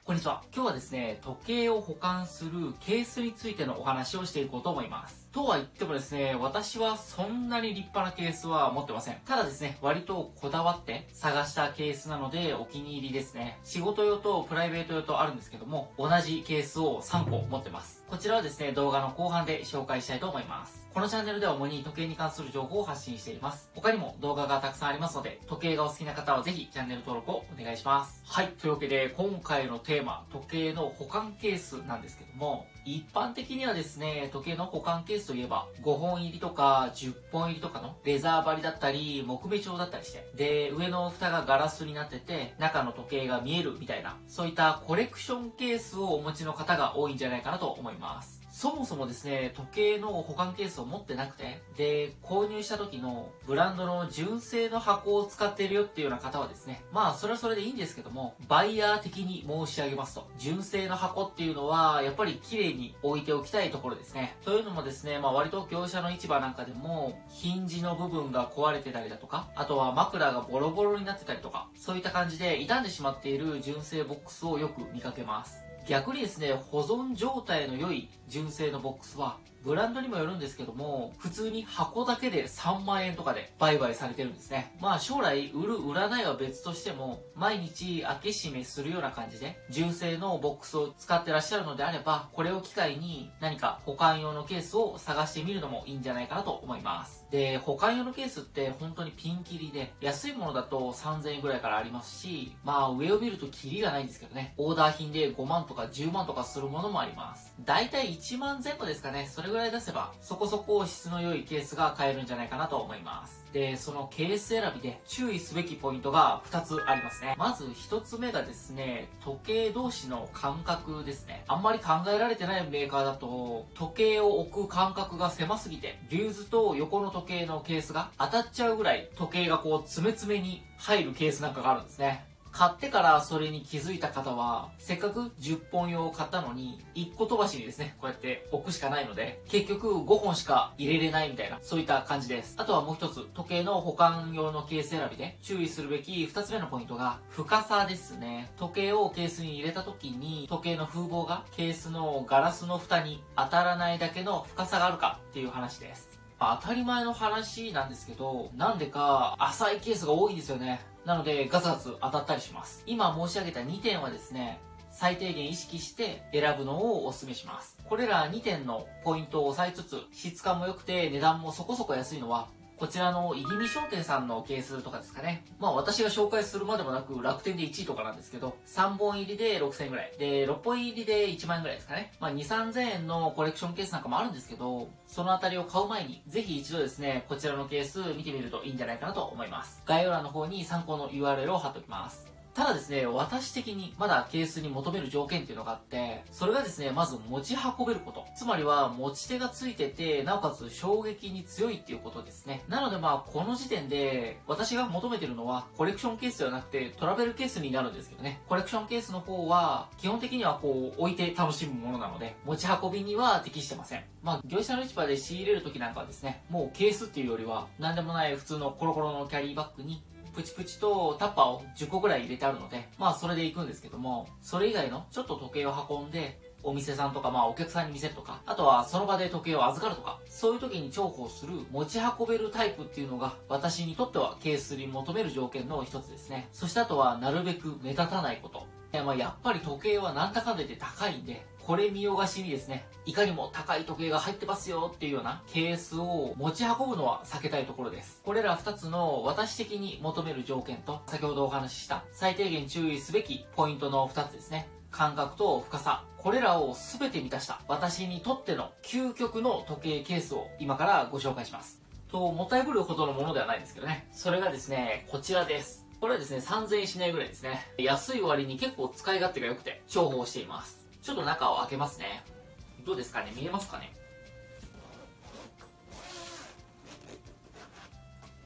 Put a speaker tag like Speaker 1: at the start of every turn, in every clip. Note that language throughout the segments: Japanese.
Speaker 1: こんにちは。今日はですね、時計を保管するケースについてのお話をしていこうと思います。とは言ってもですね、私はそんなに立派なケースは持ってません。ただですね、割とこだわって探したケースなのでお気に入りですね。仕事用とプライベート用とあるんですけども、同じケースを3個持ってます。こちらはですね、動画の後半で紹介したいと思います。このチャンネルでは主に時計に関する情報を発信しています。他にも動画がたくさんありますので、時計がお好きな方はぜひチャンネル登録をお願いします。はい、というわけで今回のテーマ、時計の保管ケースなんですけども、一般的にはですね、時計の保管ケースといえば、5本入りとか10本入りとかのレザー針だったり、木目調だったりして、で、上の蓋がガラスになってて、中の時計が見えるみたいな、そういったコレクションケースをお持ちの方が多いんじゃないかなと思います。そもそもですね、時計の保管ケースを持ってなくて、で、購入した時のブランドの純正の箱を使っているよっていうような方はですね、まあそれはそれでいいんですけども、バイヤー的に申し上げますと、純正の箱っていうのは、やっぱり綺麗に置いておきたいところですね。というのもですね、まあ割と業者の市場なんかでも、ヒンジの部分が壊れてたりだとか、あとは枕がボロボロになってたりとか、そういった感じで傷んでしまっている純正ボックスをよく見かけます。逆にですね、保存状態の良い純正のボックスは、ブランドにもよるんですけども、普通に箱だけで3万円とかで売買されてるんですね。まあ将来売る売らないは別としても、毎日開け閉めするような感じで、純正のボックスを使ってらっしゃるのであれば、これを機会に何か保管用のケースを探してみるのもいいんじゃないかなと思います。で、保管用のケースって本当にピンキリで、安いものだと3000円ぐらいからありますし、まあ上を見るとキリがないんですけどね、オーダー品で5万とか10万とかするものもあります。だいたい1万前後ですかね、それぐらい出せば、そこそこ質の良いケースが買えるんじゃないかなと思います。で、そのケース選びで注意すべきポイントが2つありますね。まず1つ目がですね、時計同士の間隔ですね。あんまり考えられてないメーカーだと、時計を置く間隔が狭すぎて、リューズと横の時計のケースが当たっちゃうぐらい時計がこう詰め詰めに入るケースなんかがあるんですね。買ってからそれに気づいた方は、せっかく10本用を買ったのに、1個飛ばしにですね、こうやって置くしかないので、結局5本しか入れれないみたいな、そういった感じです。あとはもう一つ、時計の保管用のケース選びで注意するべき2つ目のポイントが、深さですね。時計をケースに入れた時に、時計の風防がケースのガラスの蓋に当たらないだけの深さがあるかっていう話です。当たり前の話なんですけど、なんでか浅いケースが多いんですよね。なのでガツガツ当たったりします。今申し上げた2点はですね、最低限意識して選ぶのをお勧めします。これら2点のポイントを押さえつつ、質感も良くて値段もそこそこ安いのは、こちらの入見商店さんのケースとかですかね。まあ私が紹介するまでもなく楽天で1位とかなんですけど、3本入りで6000円ぐらい。で、6本入りで1万円ぐらいですかね。まあ2、3000円のコレクションケースなんかもあるんですけど、そのあたりを買う前に、ぜひ一度ですね、こちらのケース見てみるといいんじゃないかなと思います。概要欄の方に参考の URL を貼っておきます。ただですね、私的にまだケースに求める条件っていうのがあって、それがですね、まず持ち運べること。つまりは持ち手がついてて、なおかつ衝撃に強いっていうことですね。なのでまあ、この時点で、私が求めてるのは、コレクションケースではなくて、トラベルケースになるんですけどね。コレクションケースの方は、基本的にはこう、置いて楽しむものなので、持ち運びには適してません。まあ、業者の市場で仕入れる時なんかはですね、もうケースっていうよりは、なんでもない普通のコロコロのキャリーバッグに、プチプチとタッパーを10個ぐらい入れてあるので、まあそれで行くんですけども、それ以外のちょっと時計を運んで、お店さんとかまあお客さんに見せるとか、あとはその場で時計を預かるとか、そういう時に重宝する持ち運べるタイプっていうのが私にとってはケースに求める条件の一つですね。そしてあとはなるべく目立たないこと。まあやっぱり時計はなんだかんだ言って高いんで、これ見よがしにですね、いかにも高い時計が入ってますよっていうようなケースを持ち運ぶのは避けたいところです。これら2つの私的に求める条件と、先ほどお話しした最低限注意すべきポイントの2つですね。間隔と深さ。これらを全て満たした私にとっての究極の時計ケースを今からご紹介します。もったいぶるほどのものではないんですけどね。それがですね、こちらです。これはですね、3000円しないぐらいですね。安い割に結構使い勝手が良くて重宝しています。ちょっと中を開けますね。どうですかね、見えますかね。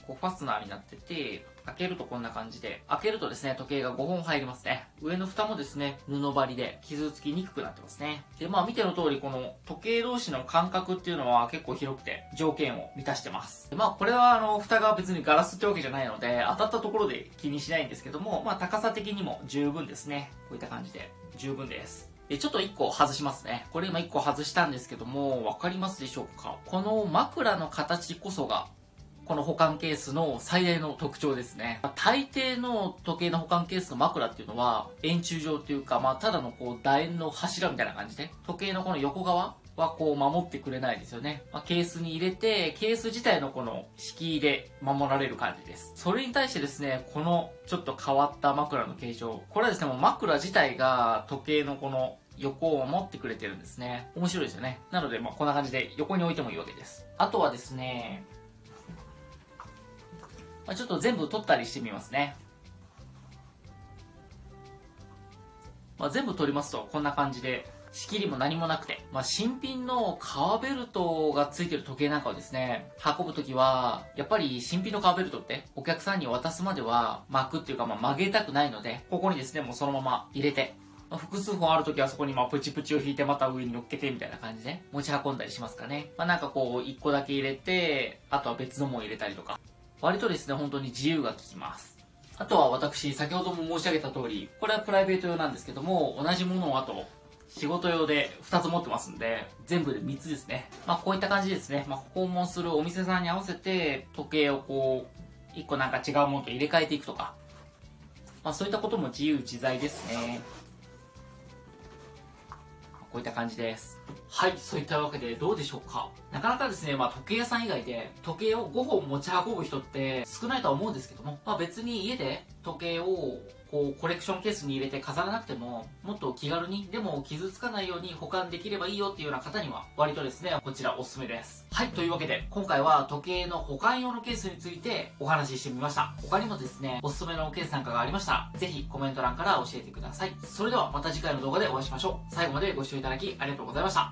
Speaker 1: こうファスナーになってて、開けるとこんな感じで、開けるとですね、時計が5本入りますね。上の蓋もですね、布張りで傷つきにくくなってますね。で、まあ見ての通り、この時計同士の間隔っていうのは結構広くて、条件を満たしてます。で、まあこれは蓋が別にガラスってわけじゃないので、当たったところで気にしないんですけども、まあ高さ的にも十分ですね。こういった感じで、十分です。で、ちょっと1個外しますね。これ今1個外したんですけども、わかりますでしょうか？この枕の形こそが、この保管ケースの最大の特徴ですね。大抵の時計の保管ケースの枕っていうのは、円柱状というか、まあ、ただのこう、楕円の柱みたいな感じで、時計のこの横側はこう、守ってくれないですよね。まあ、ケースに入れて、ケース自体のこの敷居で守られる感じです。それに対してですね、このちょっと変わった枕の形状。これはですね、もう枕自体が時計のこの横を守ってくれてるんですね。面白いですよね。なので、まあ、こんな感じで横に置いてもいいわけです。あとはですね、ちょっと全部取ったりしてみますね。全部取りますとこんな感じで仕切りも何もなくて、新品の革ベルトが付いてる時計なんかをですね、運ぶときは、やっぱり新品の革ベルトってお客さんに渡すまでは巻くっていうか曲げたくないので、ここにですね、もうそのまま入れて、複数本あるときはそこにプチプチを引いてまた上に乗っけてみたいな感じで持ち運んだりしますかね。なんかこう1個だけ入れて、あとは別のもの入れたりとか。割とですね、本当に自由が利きます。あとは私、先ほども申し上げた通り、これはプライベート用なんですけども、同じものをあと、仕事用で2つ持ってますんで、全部で3つですね。こういった感じですね。訪問するお店さんに合わせて、時計をこう、1個なんか違うものと入れ替えていくとか、そういったことも自由自在ですね。こういった感じです。はい、そういったわけでどうでしょうか。なかなかですね、時計屋さん以外で時計を5本持ち運ぶ人って少ないとは思うんですけども、別に家で時計をこうコレクションケースに入れて飾らなくても、もっと気軽に、でも傷つかないように保管できればいいよっていうような方には、割とですね、こちらおすすめです。はい、というわけで、今回は時計の保管用のケースについてお話ししてみました。他にもですね、おすすめのケースなんかがありましたら、ぜひコメント欄から教えてください。それではまた次回の動画でお会いしましょう。最後までご視聴いただきありがとうございました。